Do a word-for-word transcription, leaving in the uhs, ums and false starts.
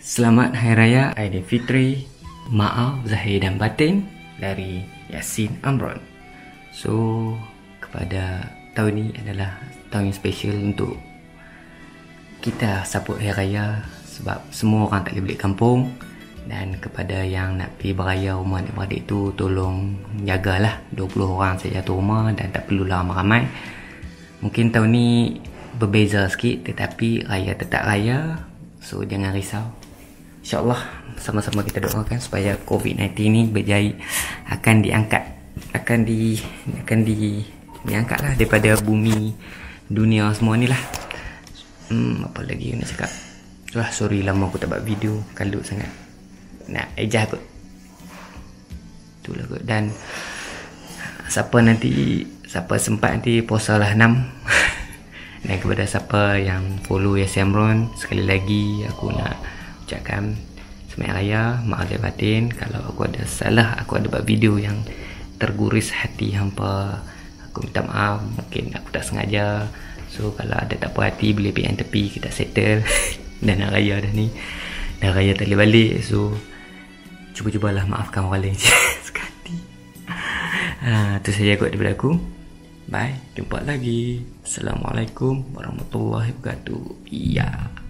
Selamat Hari Raya Aidilfitri, maaf zahir dan batin dari Yasin Amron. So, kepada tahun ini adalah tahun yang special untuk kita sambut Hari Raya sebab semua orang tak boleh balik kampung. Dan kepada yang nak pergi beraya rumah adik-beradik tu, tolong jagalah dua puluh orang saja satu rumah dan tak perlulah ramai-ramai. Mungkin tahun ni berbeza sikit tetapi raya tetap raya. So jangan risau. InsyaAllah sama-sama kita doakan supaya covid sembilan belas ni berjaya akan diangkat, akan di akan di diangkatlah daripada bumi dunia semua ni lah. Hmm, apa lagi nak cakap? Wah, sorry lama aku tak buat video, kalut sangat. Nak ejah kot. Itulah kot. Dan siapa nanti, siapa sempat nanti puasalah enam. Dan kepada siapa yang follow Yasin Amron, sekali lagi aku nak ucapkan Selamat Raya, maaf lahir batin. Kalau aku ada salah, aku ada buat video yang terguris hati hampa, aku minta maaf, mungkin aku tak sengaja. So kalau ada tak puas hati, boleh pergi tepi, kita settle. Dan nak raya dah ni, dah raya tak boleh balik. So cuba-cubalah maafkan orang lain sekali. Ha, itu saja kot daripada aku. Bye, jumpa lagi. Assalamualaikum warahmatullahi wabarakatuh. Ya.